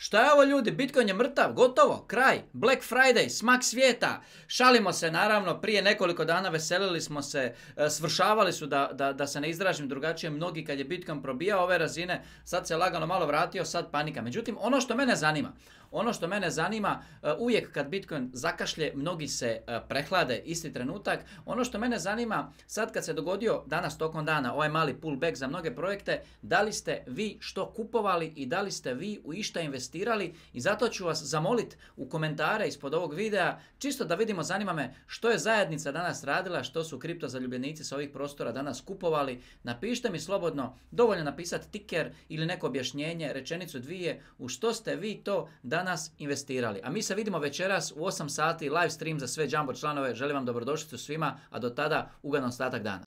Šta je ovo ljudi, Bitcoin je mrtav, gotovo, kraj, Black Friday, smak svijeta. Šalimo se naravno, prije nekoliko dana veselili smo se, svršavali su da se ne izražim drugačije mnogi kad je Bitcoin probijao ove razine, sad se lagano malo vratio, sad panika. Međutim, ono što mene zanima, uvijek kad Bitcoin zakašlje, mnogi se prehlade isti trenutak. Ono što mene zanima, sad kad se dogodio danas tokom dana ovaj mali pullback za mnoge projekte, da li ste vi što kupovali i da li ste vi u išta investirali, i zato ću vas zamoliti u komentare ispod ovog videa, čisto da vidimo, zanima me što je zajednica danas radila, što su kripto zaljubljenici sa ovih prostora danas kupovali. Napišite mi slobodno, dovoljno napisati ticker ili neko objašnjenje, rečenicu dvije, u što ste vi to danas investirali. A mi se vidimo večeras u 8 sati, live stream za sve Jumbo članove. Želim vam dobrodošlicu svima, a do tada ugodan ostatak dana.